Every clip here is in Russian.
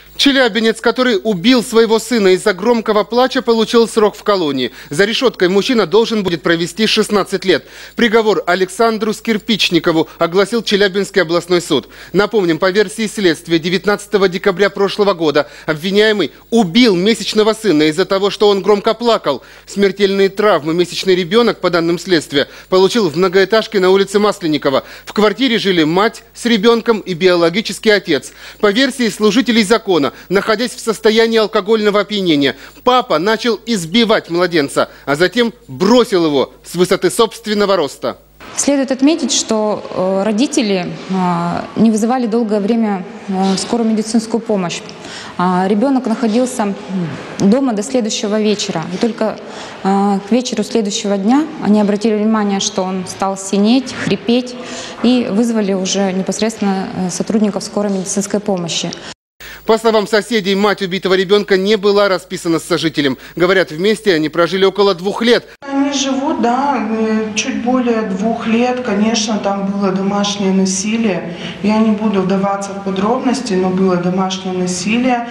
Челябинец, который убил своего сына из-за громкого плача, получил срок в колонии. За решеткой мужчина должен будет провести 16 лет. Приговор Александру Скирпичникову огласил Челябинский областной суд. Напомним, по версии следствия, 19 декабря прошлого года обвиняемый убил месячного сына из-за того, что он громко плакал. Смертельные травмы месячный ребенок, по данным следствия, получил в многоэтажке на улице Масленникова. В квартире жили мать с ребенком и биологический отец. По версии служителей закона, находясь в состоянии алкогольного опьянения, папа начал избивать младенца, а затем бросил его с высоты собственного роста. Следует отметить, что родители не вызывали долгое время скорую медицинскую помощь. Ребенок находился дома до следующего вечера. И только к вечеру следующего дня они обратили внимание, что он стал синеть, хрипеть, и вызвали уже непосредственно сотрудников скорой медицинской помощи. По словам соседей, мать убитого ребенка не была расписана с сожителем. Говорят, вместе они прожили около 2 лет. Они живут, да, чуть более 2 лет. Конечно, там было домашнее насилие. Я не буду вдаваться в подробности, но было домашнее насилие.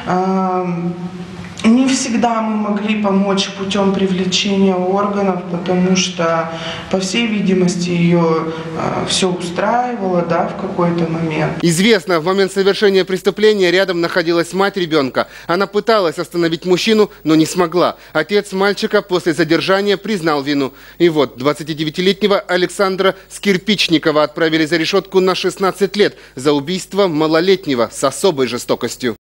Не всегда мы могли помочь путем привлечения органов, потому что, по всей видимости, ее все устраивало, да, в какой-то момент. Известно, в момент совершения преступления рядом находилась мать ребенка. Она пыталась остановить мужчину, но не смогла. Отец мальчика после задержания признал вину. И вот 29-летнего Александра Скирпичникова отправили за решетку на 16 лет за убийство малолетнего с особой жестокостью.